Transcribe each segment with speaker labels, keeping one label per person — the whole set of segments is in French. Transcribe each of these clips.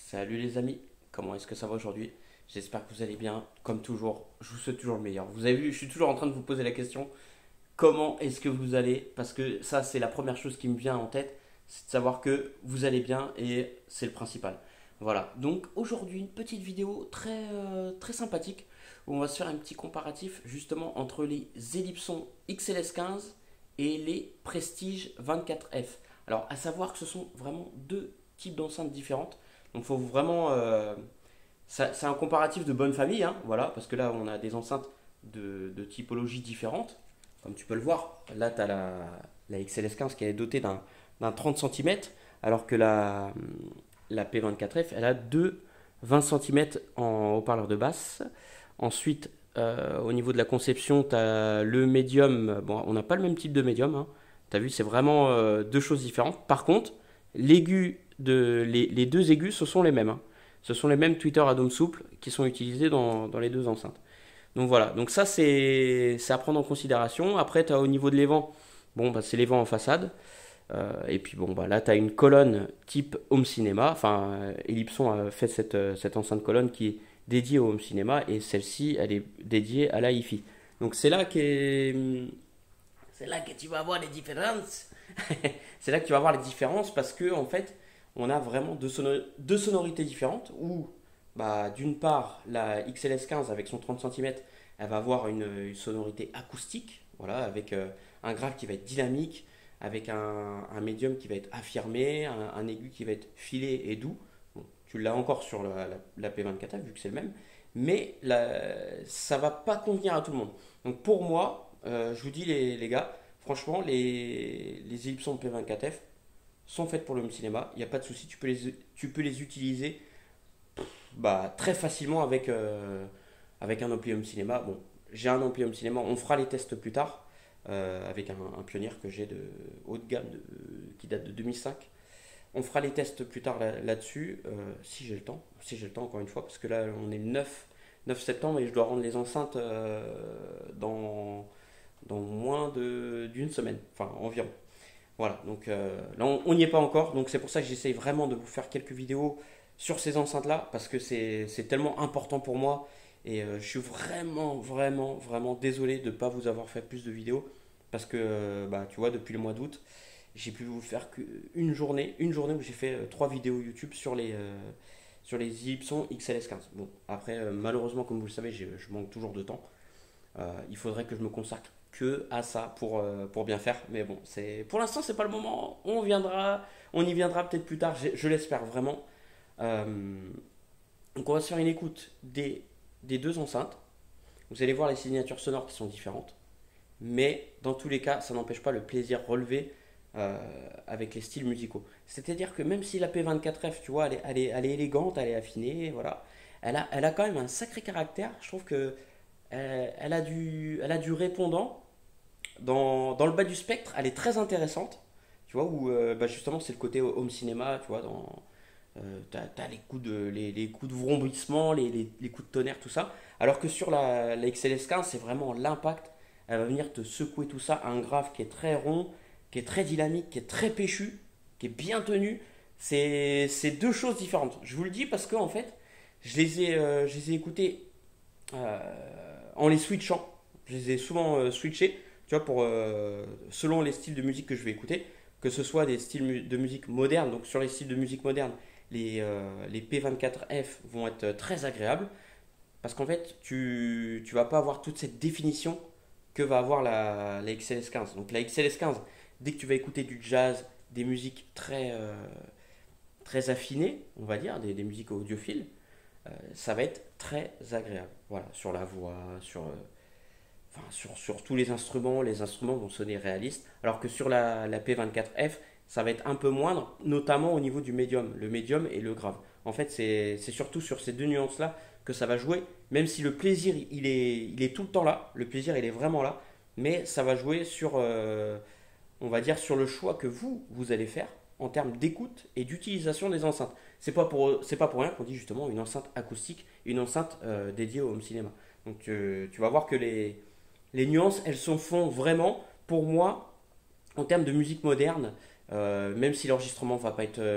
Speaker 1: Salut les amis, comment est-ce que ça va aujourd'hui? J'espère que vous allez bien, comme toujours, je vous souhaite toujours le meilleur. Vous avez vu, je suis toujours en train de vous poser la question, comment est-ce que vous allez? Parce que ça, c'est la première chose qui me vient en tête, c'est de savoir que vous allez bien et c'est le principal. Voilà, donc aujourd'hui, une petite vidéo très sympathique où on va se faire un petit comparatif justement entre les Ellipson XLS15 et les Prestige 24F. Alors, à savoir que ce sont vraiment deux types d'enceintes différentes. Donc, faut vraiment. C'est un comparatif de bonne famille, hein, voilà, parce que là, on a des enceintes de typologies différentes. Comme tu peux le voir, là, tu as la XLS15 qui est dotée d'un 30 cm, alors que la P24F, elle a deux 20 cm en haut-parleur de basse. Ensuite, au niveau de la conception, tu as le médium. Bon, on n'a pas le même type de médium, hein. Tu as vu, c'est vraiment deux choses différentes. Par contre, les deux aigus, ce sont les mêmes, hein. Ce sont les mêmes tweeters à dôme souple qui sont utilisés dans les deux enceintes. Donc voilà, donc ça c'est à prendre en considération. Après, tu as au niveau de l'évent, bon, bah, c'est l'évent en façade. Et puis bon, bah, là, tu as une colonne type home cinéma. Enfin, Ellipson a fait cette enceinte colonne qui est dédiée au home cinéma et celle-ci, elle est dédiée à la hi-fi. Donc c'est là que tu vas voir les différences. C'est là que tu vas voir les différences parce que en fait, on a vraiment deux sonorités différentes où bah, d'une part, la XLS15 avec son 30 cm, elle va avoir une sonorité acoustique, voilà, avec un grave qui va être dynamique, avec un médium qui va être affirmé, un aigu qui va être filé et doux. Bon, tu l'as encore sur la P24F vu que c'est le même, mais ça va pas convenir à tout le monde. Donc pour moi, je vous dis les gars, franchement, les Ellipson P24F sont faites pour le home cinéma, il n'y a pas de souci, tu peux les utiliser bah, très facilement avec un ampli home cinéma. Bon, j'ai un ampli home cinéma, on fera les tests plus tard avec un Pioneer que j'ai de haut de gamme qui date de 2005. On fera les tests plus tard là-dessus, si j'ai le temps. Si j'ai le temps, encore une fois, parce que là, on est le 9 septembre et je dois rendre les enceintes dans moins d'une semaine, enfin environ. Voilà, donc là, on n'y est pas encore. Donc c'est pour ça que j'essaye vraiment de vous faire quelques vidéos sur ces enceintes-là, parce que c'est tellement important pour moi. Et je suis vraiment désolé de ne pas vous avoir fait plus de vidéos, parce que, bah, tu vois, depuis le mois d'août, j'ai pu vous faire une journée où j'ai fait trois vidéos YouTube sur les Ellipson XLS15. Bon, après, malheureusement, comme vous le savez, je manque toujours de temps. Il faudrait que je me consacre que à ça pour bien faire. Mais bon, pour l'instant, c'est pas le moment. On y viendra peut-être plus tard, je l'espère vraiment. Euh, donc on va se faire une écoute des deux enceintes. Vous allez voir les signatures sonores qui sont différentes. Mais dans tous les cas, ça n'empêche pas le plaisir relevé avec les styles musicaux. C'est-à-dire que même si la P24F, tu vois, elle est élégante, elle est affinée, voilà, elle a quand même un sacré caractère. Je trouve que elle a du répondant. Dans le bas du spectre, elle est très intéressante. Tu vois, où bah, justement c'est le côté home cinéma, tu vois, t'as les coups de vrombissement, les coups de tonnerre, tout ça. Alors que sur la XLS15, c'est vraiment l'impact. Elle va venir te secouer tout ça. Un grave qui est très rond, qui est très dynamique, qui est très péchu, qui est bien tenu. C'est deux choses différentes. Je vous le dis parce que en fait, je les ai écoutés en les switchant. Je les ai souvent switchés, tu vois, selon les styles de musique que je vais écouter, que ce soit des styles de musique moderne. Donc sur les styles de musique moderne, les P24F vont être très agréables parce qu'en fait, tu vas pas avoir toute cette définition que va avoir la XLS15. Donc la XLS15, dès que tu vas écouter du jazz, des musiques très affinées, on va dire, des musiques audiophiles, ça va être très agréable. Voilà, sur la voix, sur tous les instruments vont sonner réalistes, alors que sur la P24F, ça va être un peu moindre, notamment au niveau du médium, le médium et le grave. En fait, c'est surtout sur ces deux nuances-là que ça va jouer, même si le plaisir, il est tout le temps là, le plaisir, il est vraiment là, mais ça va jouer sur, on va dire, sur le choix que vous allez faire en termes d'écoute et d'utilisation des enceintes. C'est pas pour rien qu'on dit justement une enceinte acoustique, une enceinte dédiée au home cinéma. Donc tu vas voir que les nuances, elles se font vraiment, pour moi, en termes de musique moderne, même si l'enregistrement va pas être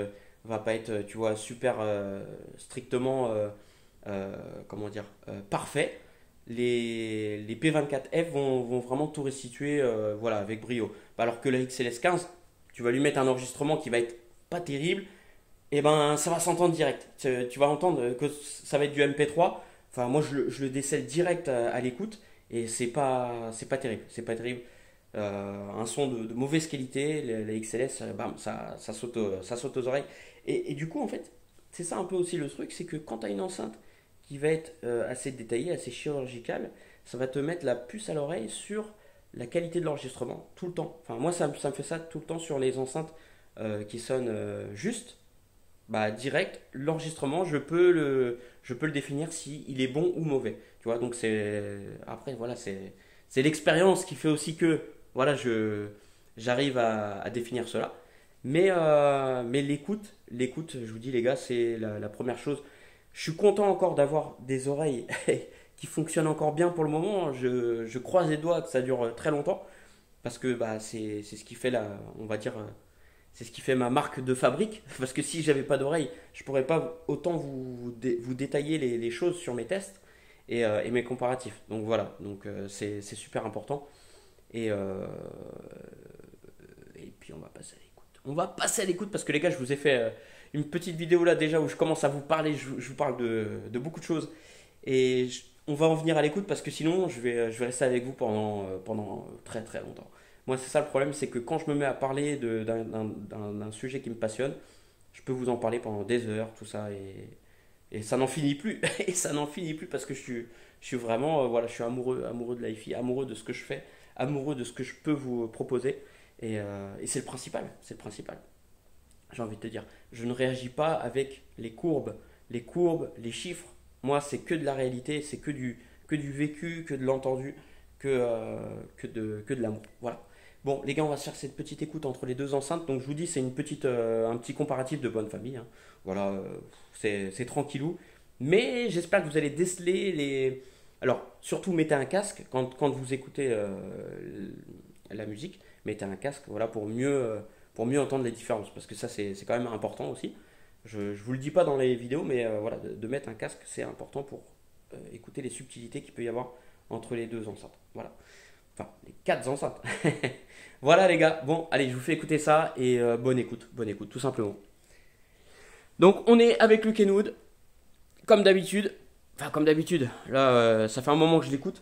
Speaker 1: va pas être, tu vois, super strictement, comment dire, parfait. Les P24F vont vraiment tout restituer voilà, avec brio. Alors que la XLS 15, tu vas lui mettre un enregistrement qui va être pas terrible, et ben ça va s'entendre direct. Tu vas entendre que ça va être du MP3. Enfin, moi je le décèle direct à l'écoute et c'est pas terrible. C'est pas terrible. Un son de mauvaise qualité, la XLS, bam, ça saute aux oreilles. Et du coup, en fait, c'est ça un peu aussi le truc, c'est que quand tu as une enceinte qui va être assez détaillée, assez chirurgicale, ça va te mettre la puce à l'oreille sur la qualité de l'enregistrement, tout le temps. Enfin, moi, ça me fait ça tout le temps sur les enceintes qui sonnent juste. Bah, direct, l'enregistrement, je peux le définir si il est bon ou mauvais. Tu vois, donc après, voilà, c'est l'expérience qui fait aussi que, voilà, j'arrive à définir cela. Mais l'écoute, je vous dis, les gars, c'est la première chose. Je suis content encore d'avoir des oreilles qui fonctionnent encore bien pour le moment. Je croise les doigts que ça dure très longtemps parce que bah, c'est ce qui fait on va dire, c'est ce qui fait ma marque de fabrique. Parce que si j'avais pas d'oreille, je pourrais pas autant vous détailler les choses sur mes tests et mes comparatifs. Donc voilà, donc c'est super important. Et, euh, et puis on va passer à l'écoute. On va passer à l'écoute parce que les gars, je vous ai fait une petite vidéo là déjà où je commence à vous parler, je vous parle de beaucoup de choses. On va en venir à l'écoute parce que sinon je vais rester avec vous pendant très très longtemps. Moi, c'est ça le problème, c'est que quand je me mets à parler d'un sujet qui me passionne, je peux vous en parler pendant des heures, tout ça, et ça n'en finit plus. Et ça n'en finit plus parce que je suis vraiment, voilà, je suis amoureux de la hi amoureux de ce que je fais, amoureux de ce que je peux vous proposer. Et c'est le principal, c'est le principal. J'ai envie de te dire, je ne réagis pas avec les chiffres. Moi, c'est que de la réalité, c'est que du vécu, que de l'entendu, que de l'amour. Voilà. Bon, les gars, on va se faire cette petite écoute entre les deux enceintes. Donc, je vous dis, c'est un petit comparatif de bonne famille, hein. Voilà, c'est tranquillou. Mais j'espère que vous allez déceler les. Alors, surtout, mettez un casque quand vous écoutez la musique. Mettez un casque, voilà, pour mieux entendre les différences. Parce que ça, c'est quand même important aussi. Je vous le dis pas dans les vidéos, mais voilà, de mettre un casque, c'est important pour écouter les subtilités qu'il peut y avoir entre les deux enceintes. Voilà. Enfin, les quatre enceintes. Voilà les gars. Bon, allez, je vous fais écouter ça et bonne écoute, tout simplement. Donc, on est avec le Kenwood, comme d'habitude. Enfin, comme d'habitude. Là, ça fait un moment que je l'écoute.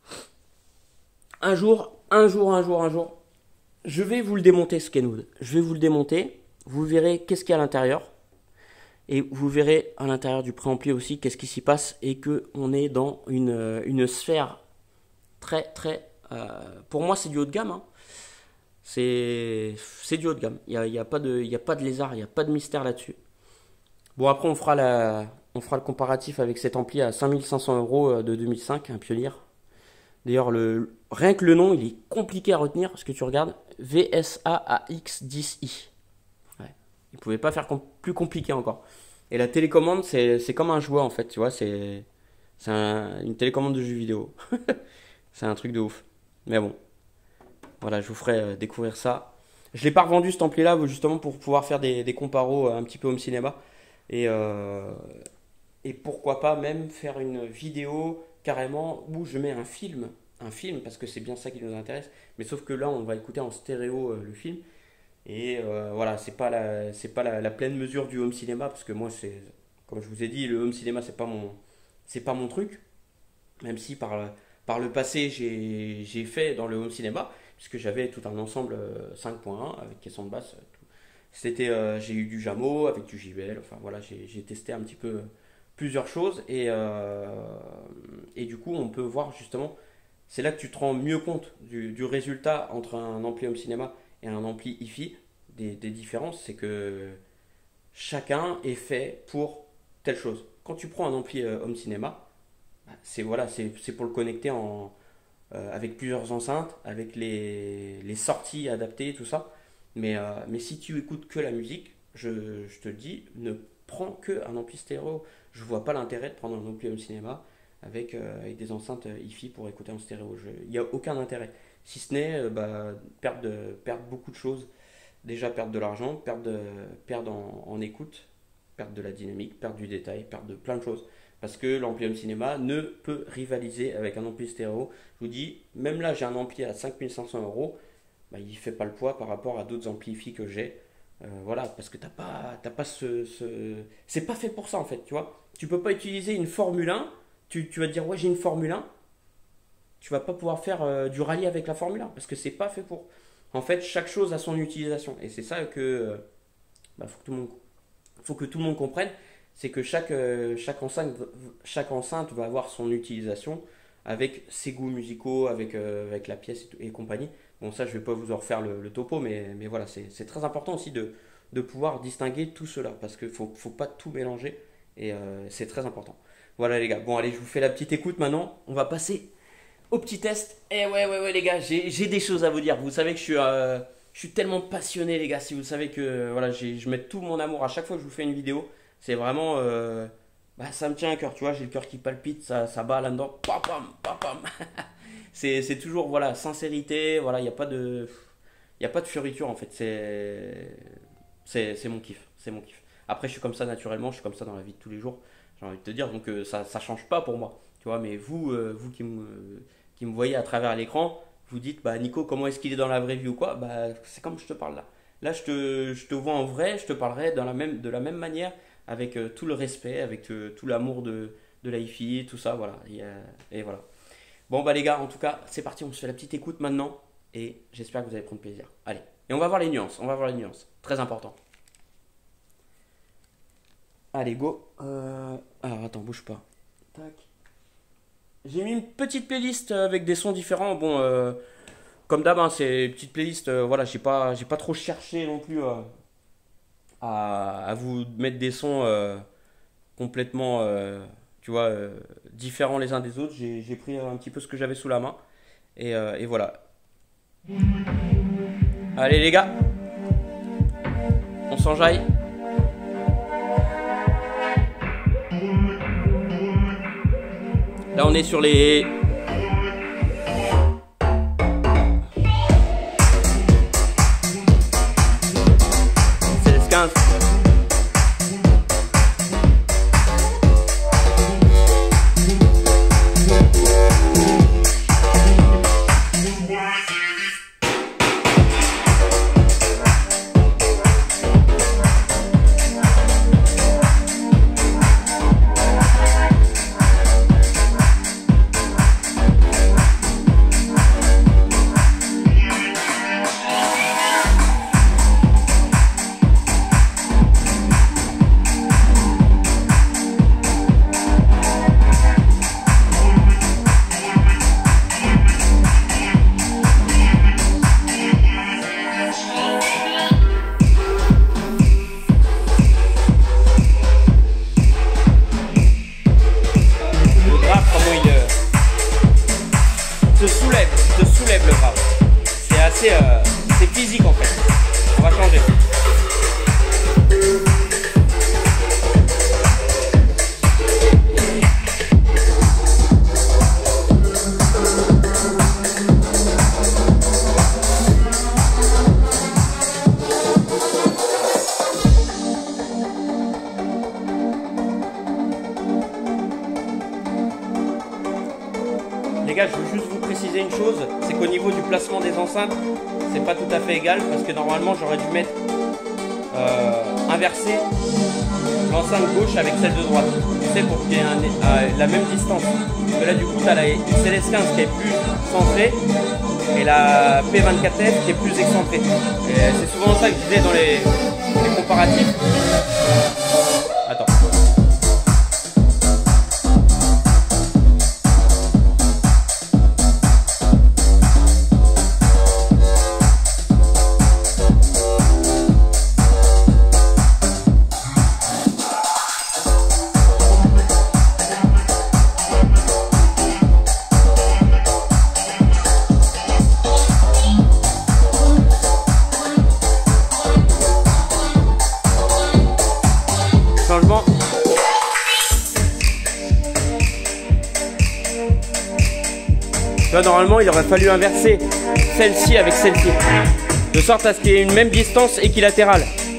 Speaker 1: Un jour, je vais vous le démonter, ce Kenwood. Je vais vous le démonter. Vous verrez qu'est-ce qu'il y a à l'intérieur. Et vous verrez à l'intérieur du préampli aussi qu'est-ce qui s'y passe et qu'on est dans une sphère très très... pour moi c'est du haut de gamme, hein. C'est du haut de gamme. Il y a pas de lézard, il n'y a pas de mystère là-dessus. Bon après on fera le comparatif avec cet ampli à 5500 € de 2005, un Pioneer. D'ailleurs rien que le nom il est compliqué à retenir parce que tu regardes VSAAX10i. Ouais. Il ne pouvait pas faire plus compliqué encore. Et la télécommande, c'est comme un jouet en fait, tu vois, une télécommande de jeu vidéo. C'est un truc de ouf. Mais bon, voilà, je vous ferai découvrir ça. Je l'ai pas revendu cet ampli-là justement pour pouvoir faire des comparos un petit peu home cinéma. Et, euh, et pourquoi pas même faire une vidéo carrément où je mets un film parce que c'est bien ça qui nous intéresse. Mais sauf que là, on va écouter en stéréo le film. Et voilà, c'est pas la pleine mesure du home cinéma parce que moi, comme je vous ai dit, le home cinéma, c'est pas mon truc. Même si par le passé, j'ai fait dans le home cinéma, puisque j'avais tout un ensemble 5.1 avec caisson de basse. Tout. J'ai eu du Jamo avec du JBL. Enfin voilà, j'ai testé un petit peu plusieurs choses et du coup, on peut voir justement. C'est là que tu te rends mieux compte du résultat entre un ampli home cinéma et un ampli hi-fi, des différences, c'est que chacun est fait pour telle chose. Quand tu prends un ampli home cinéma, bah, c'est pour le connecter avec plusieurs enceintes, avec les sorties adaptées, tout ça. Mais si tu écoutes que la musique, je te dis, ne prends que un ampli stéréo. Je vois pas l'intérêt de prendre un ampli home cinéma avec des enceintes hi-fi pour écouter en stéréo. Il n'y a aucun intérêt. Si ce n'est bah, perdre beaucoup de choses déjà perdre de l'argent, perdre en écoute, perdre de la dynamique, perdre du détail, perdre de plein de choses. Parce que l'ampli home cinéma ne peut rivaliser avec un ampli stéréo. Je vous dis, même là j'ai un ampli à 5 500 €, bah, il ne fait pas le poids par rapport à d'autres amplifis que j'ai. Voilà, parce que t'as pas c'est pas fait pour ça en fait, tu vois. Tu peux pas utiliser une Formule 1, tu vas te dire ouais j'ai une Formule 1, tu vas pas pouvoir faire du rallye avec la Formule 1, parce que c'est pas fait pour. En fait, chaque chose a son utilisation. Et c'est ça que bah, faut que tout le monde comprenne, c'est que chaque enceinte va avoir son utilisation avec ses goûts musicaux, avec la pièce et compagnie. Bon, ça, je vais pas vous en refaire le topo, mais voilà, c'est très important aussi de pouvoir distinguer tout cela, parce qu'il faut pas tout mélanger, et c'est très important. Voilà les gars, bon allez, je vous fais la petite écoute maintenant, on va passer au petit test. Et ouais les gars, j'ai des choses à vous dire. Vous savez que je suis tellement passionné les gars, si vous savez que voilà, je mets tout mon amour à chaque fois que je vous fais une vidéo. C'est vraiment, bah, ça me tient à cœur, tu vois, j'ai le cœur qui palpite, ça bat là-dedans, pam pam pam pam. C'est toujours voilà, sincérité, voilà, il y a pas de fioriture en fait, c'est mon kiff, c'est mon kiff. Après je suis comme ça naturellement, je suis comme ça dans la vie de tous les jours. J'ai envie de te dire, donc ça change pas pour moi, tu vois, mais vous qui me voyez à travers l'écran, vous dites, bah Nico, comment est-ce qu'il est dans la vraie vie ou quoi? Bah c'est comme je te parle là. Là, je te vois en vrai, je te parlerai de la même manière, avec tout le respect, avec tout l'amour de la hi-fi, tout ça, voilà. Et voilà. Bon, bah les gars, en tout cas, c'est parti, on se fait la petite écoute maintenant, et j'espère que vous allez prendre plaisir. Allez, et on va voir les nuances, très important. Allez, go. Alors, attends, bouge pas. Tac. J'ai mis une petite playlist avec des sons différents. Bon, comme d'hab, hein, c'est une petite playlist. Voilà, j'ai pas trop cherché non plus à vous mettre des sons complètement, tu vois, différents les uns des autres. J'ai pris un petit peu ce que j'avais sous la main. Et voilà. Allez, les gars, on s'enjaille. Là, on est sur les... C'est les 15. te soulève le grave. C'est assez c'est physique en fait. On va changer. Les gars, je veux juste vous préciser une chose, c'est qu'au niveau du placement des enceintes, c'est pas tout à fait égal parce que normalement j'aurais dû mettre inverser l'enceinte gauche avec celle de droite. Tu sais, pour qu'il y ait la même distance. Parce que là du coup tu as une CLS15 qui est plus centrée et la P24F qui est plus excentrée. Et c'est souvent ça que je disais dans les comparatifs. Attends. Changement. Tu vois, normalement il aurait fallu inverser celle-ci avec celle-ci. de sorte à ce qu'il y ait une même distance équilatérale.